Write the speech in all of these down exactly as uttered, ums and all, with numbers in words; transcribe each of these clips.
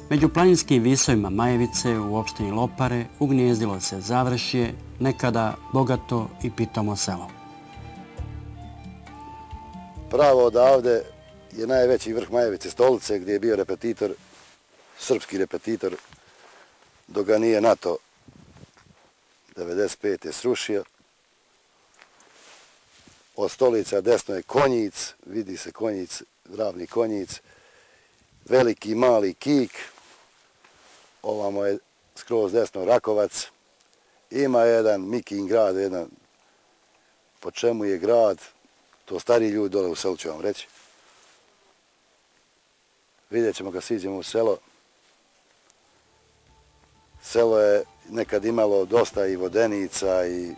Među planinskim visovima Majevice u opštini Lopare ugnijezdilo se Završje, nekada bogato i pitomo selo. Pravo odavde je najveći vrh Majevice Stolice gdje je bio repetitor, srpski repetitor, dok ga nije NATO devedeset pete srušio. Od Stolica desno je Konjic, vidi se Konjic, ravni Konjic, veliki mali Kik, ovamo je skroz desno Rakovac. Ima jedan Mikin grad, jedan, po čemu je grad, to stariji ljudi dole u selu ću vam reći. Vidjet ćemo kad siđemo u selo. Selo je nekad imalo dosta i vodenica, i...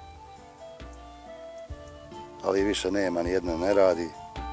ali više nema, ni jedna ne radi.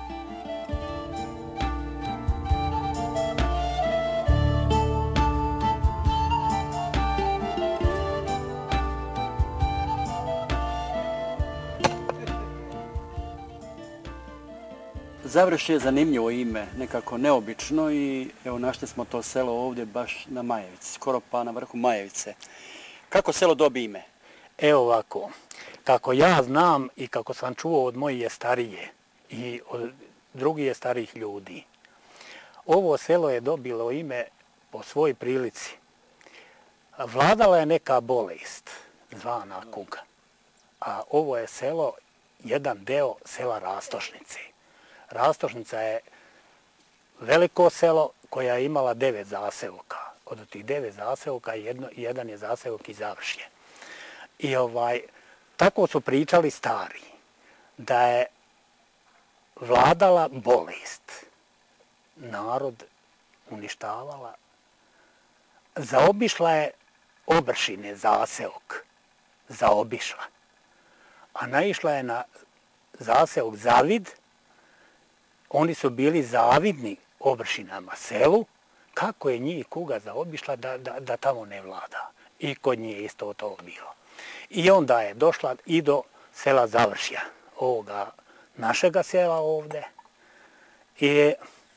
Završje je zanimljivo ime, nekako neobično, i evo našli smo to selo ovdje baš na Majevici, skoro pa na vrhu Majevice. Kako selo dobije ime? Evo ovako, kako ja znam i kako sam čuo od mojih starije i od drugih starijih ljudi, ovo selo je dobilo ime po svoj prilici. Vladala je neka bolest zvana kuga, a ovo je selo jedan deo sela Rastošnice. Rastošnica je veliko selo koja je imala devet zaseoka. Od tih devet zaseoka jedno, jedan je zaseok i Završje. I ovaj, tako su pričali stari, da je vladala bolest, narod uništavala, zaobišla je Obršine zaseok, zaobišla, a naišla je na zaseok Zavid. Oni su bili zavidni Obršinama selu, kako je njih kuga zaobišla da, da, da tamo ne vlada. I kod nje isto to bilo. I onda je došla i do sela Završja, ovoga našega sela ovde. I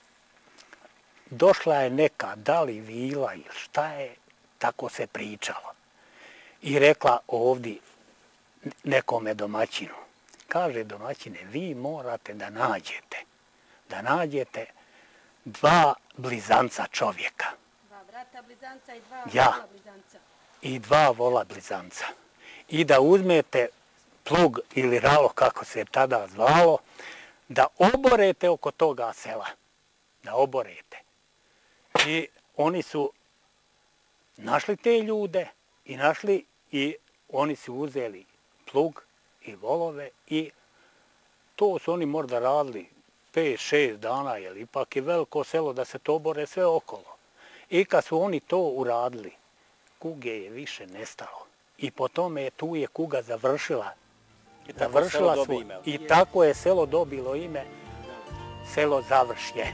došla je neka, da li vila ili šta je, tako se pričalo. I rekla ovdje nekome domaćinu. Kaže domaćine, vi morate da nađete, da nađete dva blizanca čovjeka. Dva brata blizanca i dva ja. vola blizanca. I dva vola blizanca. I da uzmete plug ili ralo, kako se tada zvalo, da oborete oko toga sela. Da oborete. I oni su našli te ljude i našli i oni su uzeli plug i volove i to su oni možda radili pet šest dana, jer ipak je veliko selo da se to obore sve okolo. I kad su oni to uradili, kuge je više nestalo. I po tome tu je kuga završila. I tako, završila selo svoj, ime. I tako je selo dobilo ime selo Završje.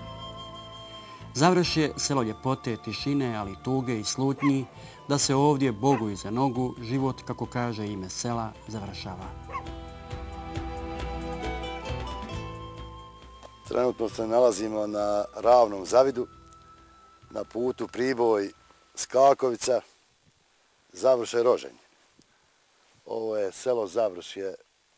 Završje selo ljepote, tišine, ali tuge i slutnji, da se ovdje Bogu iza nogu život, kako kaže ime sela, završava. Trenutno se nalazimo na ravnom Zavidu, na putu Priboj Skakovica, Završe Roženj. Ovo je selo Završje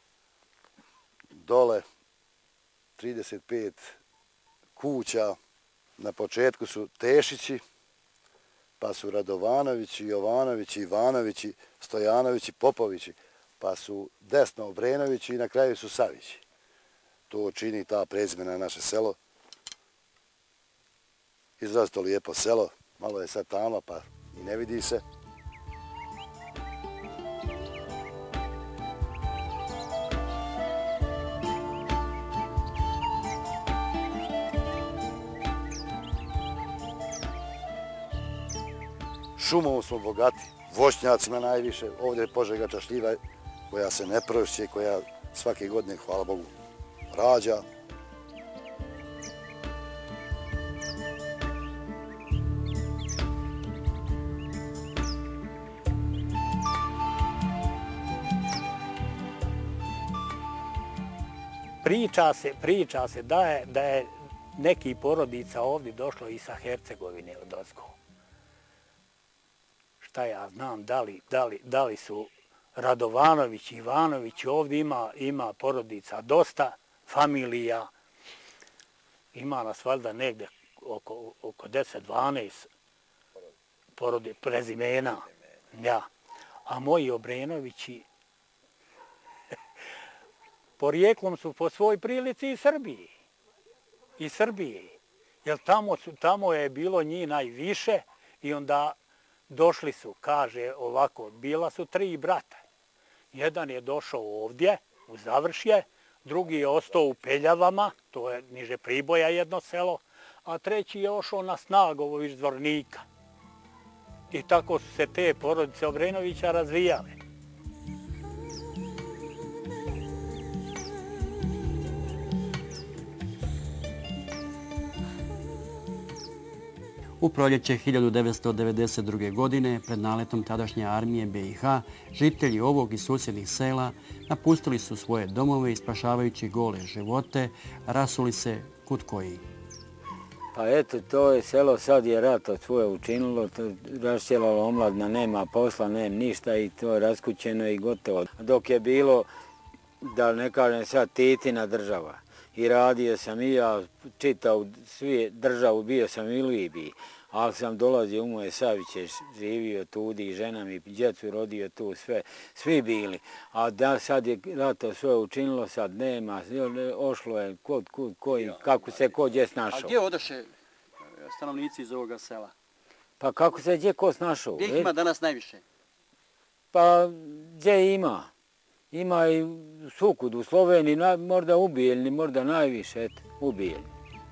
dole, trideset pet kuća. Na početku su Tešići, pa su Radovanovići, Jovanovići, Ivanovići, Stojanovići, Popovići, pa su desno Obrenovići i na kraju su Savići. To čini ta prezimena naše selo. Izrazito lijepo selo, malo je sad tama pa i ne vidi se. Šumom smo bogati, voćnjacima najviše. Ovdje je požegača šljiva koja se ne prošće, koja svake godine, hvala Bogu, rađa. Priča se, priča se da je, da je neki porodica ovdje došlo i sa Hercegovine od ozgo. Šta ja znam, da li, da li, da li su Radovanović, Ivanović, ovdje ima, ima porodica dosta, familija, ima nas valjda negdje oko, oko deset dvanaest porodi, prezimena. Ja. A moji Obrenovići porijeklom su po svoj prilici iz Srbije. Iz Srbije. Jer tamo, su, tamo je bilo njih najviše i onda došli su, kaže ovako, bila su tri brata. Jedan je došao ovdje, u Završje, drugi je ostao u Peljavama, to je niže Priboja jedno selo, a treći je ošao na Snagovo iz Zvornika. I tako su se te porodice Obrenovića razvijale. U proljeće hiljadu devetsto devedeset druge. godine, pred naletom tadašnje armije be i ha, žitelji ovog i susjednih sela napustili su svoje domove i spašavajući gole živote, rasuli se kud koji. Pa eto, to je selo, sad je rat od svoje učinilo, rašćelalo omladna, nema posla, nema ništa i to je raskućeno i gotovo. Dok je bilo, da ne kažem sad, Titina država. I radio sam i ja, čitao svi državu, bio sam i u Libiji, ali sam dolazio u moje Saviće, živio tu i žena mi, djecu rodio tu, sve, svi bili. A da sad je rato sve učinilo, sad nema, ošlo je kod, kod, koji, kako se ko gdje snašao. A gdje odaše stanovnici iz ovoga sela? Pa kako se gdje ko snašao? Gdje ih ima danas najviše? Pa gdje ima? Ima i sukud u Sloveniji, možda u Bijeljni, možda najviše, eto, u Bijeljni.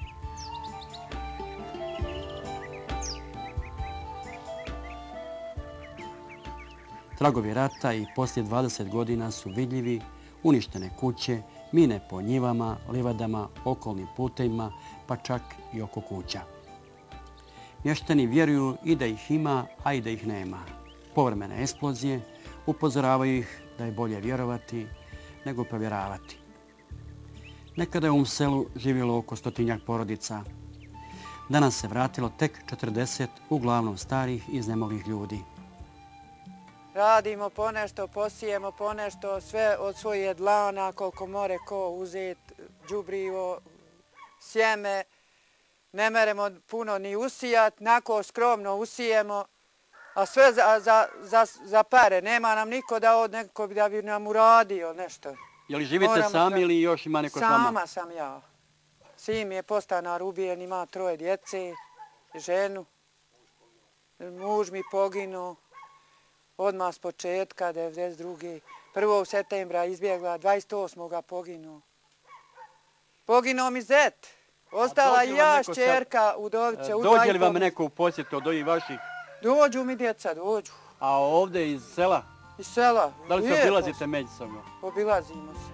Tragovi rata i poslije dvadeset godina su vidljivi, uništene kuće, mine po njivama, livadama, okolnim putevima, pa čak i oko kuća. Mještani vjeruju i da ih ima, a i da ih nema. Povremene eksplozije upozoravaju ih da je bolje vjerovati nego provjeravati. Nekada je u ovom selu živjelo oko stotinjak porodica. Danas se vratilo tek četrdeset, uglavnom starih i iznemogih ljudi. Radimo ponešto, posijemo ponešto, sve od svoje dlana, koliko more ko uzet, đubrivo, sjeme. Ne meremo puno ni usijat, nako skromno usijemo, a sve za, za, za, za pare. Nema nam niko da od nekog da bi nam uradio nešto. Je li živite Moramo sami sve... ili još ima neko s vama? Sama sam ja. Sin je postanar ubijen, ima troje djece, ženu. Muž mi poginuo. Odmah s početka, devedeset druge. prvog septembra izbjegla, dvadeset osmog poginuo. Poginuo mi zet. Ostala i ja, šćerka, udovice. Dođe li vam neko u posjetu od ovih vaših? Dođu mi djeca, dođu. A ovdje iz sela? Iz sela. Da li se obilazite međusobno? Obilazimo se.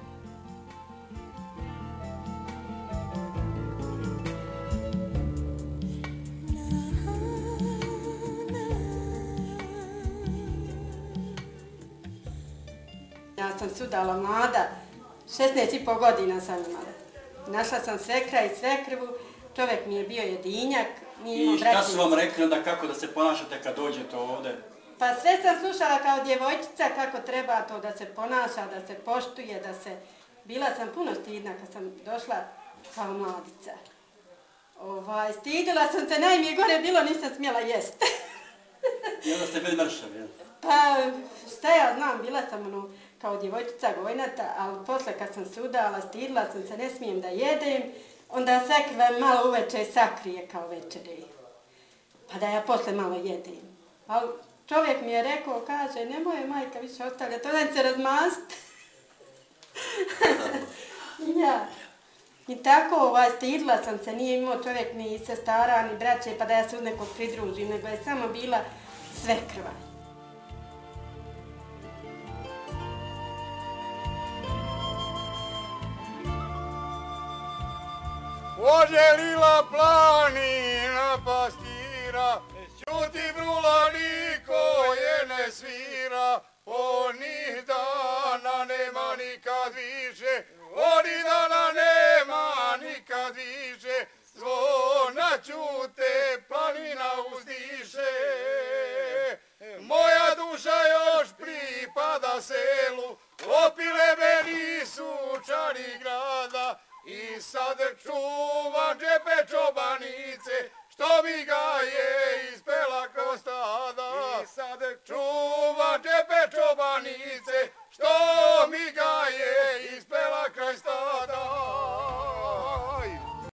Ja sam sudala mlada, šesnaest i pol godina sam imala. Našla sam svekra i svekrvu, čovjek mi je bio jedinjak. I šta su vam rekli onda kako da se ponašate kad dođete ovdje? Pa sve sam slušala kao djevojčica kako treba to da se ponaša, da se poštuje, da se... Bila sam puno stidna kad sam došla kao mladica. Ovaj, stidila sam se, najmije gore bilo, nisam smjela jest. I onda ste bili mršavi, jel? Pa šta ja znam, bila sam ono, kao djevojčica gojnata, ali posle kad sam se udala, stidila sam se, ne smijem da jedem, onda sekve malo uveče sakrije kao večeri. Pa da ja posle malo jedem. Ali čovjek mi je rekao, kaže, nemoj majka više ostavljati, onda se razmast. Ja. I tako ovaj, stidila sam se, nije imao čovjek ni sestara, ni braće, pa da ja se uz nekog pridružim, nego je samo bila svekrva. Poželila planina pastira, ćuti vrula niko je ne svira, onih dana nema nikad više, onih dana nema nikad više, ćute, planina uzdiše. Moja duša još pripada selu, opile me nisu čari grada. I sad čuvam džepe čobanice, što mi ga je ispela kroz stada. I sad čuvam džepe čobanice,